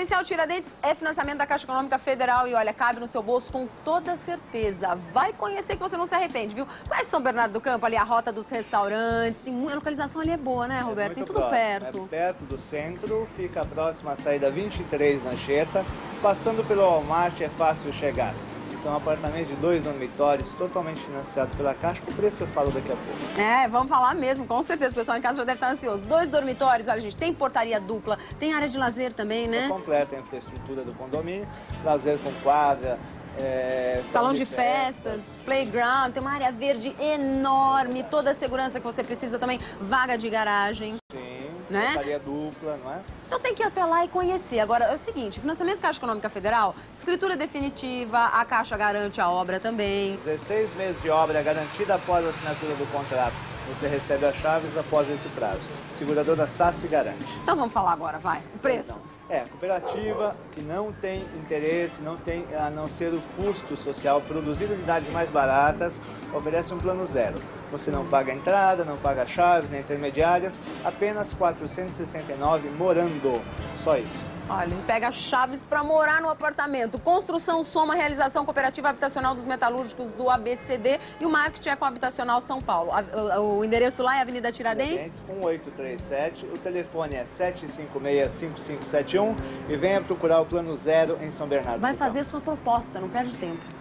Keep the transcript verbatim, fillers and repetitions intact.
Residencial Tiradentes é financiamento da Caixa Econômica Federal e, olha, cabe no seu bolso com toda certeza. Vai conhecer que você não se arrepende, viu? Conhece São Bernardo do Campo, ali a rota dos restaurantes, tem muita localização ali, é boa, né, Roberto? É tem tudo próximo, perto. É perto do centro, fica próximo à saída vinte e três na Anchieta. Passando pelo Walmart é fácil chegar. São apartamentos de dois dormitórios, totalmente financiados pela Caixa. O preço eu falo daqui a pouco. É, vamos falar mesmo, com certeza. O pessoal em casa já deve estar ansioso. Dois dormitórios, olha, gente, tem portaria dupla, tem área de lazer também, né? É completa a infraestrutura do condomínio, lazer com quadra, é, salão de, de festas, festas, playground, tem uma área verde enorme, toda a segurança que você precisa também, vaga de garagem. Sim, né? portaria dupla, não é? Então tem que ir até lá e conhecer. Agora, é o seguinte, financiamento Caixa Econômica Federal, escritura definitiva, a Caixa garante a obra também. dezesseis meses de obra garantida após a assinatura do contrato. Você recebe as chaves após esse prazo. Seguradora Sassi garante. Então vamos falar agora, vai. O preço. Então, é, cooperativa que não tem interesse, não tem a não ser o custo social, produzir unidades mais baratas, oferece um plano zero. Você não paga entrada, não paga chaves, nem intermediárias, apenas quatrocentos e sessenta e nove reais morando. Só isso. Olha, pega chaves para morar no apartamento. Construção Soma, realização cooperativa habitacional dos metalúrgicos do A B C D e o marketing é com a Habitacional São Paulo. O endereço lá é Avenida Tiradentes? um oito três sete, o telefone é sete cinco seis, cinco cinco sete um e venha procurar o plano zero em São Bernardo. Vai fazer sua proposta, não perde tempo.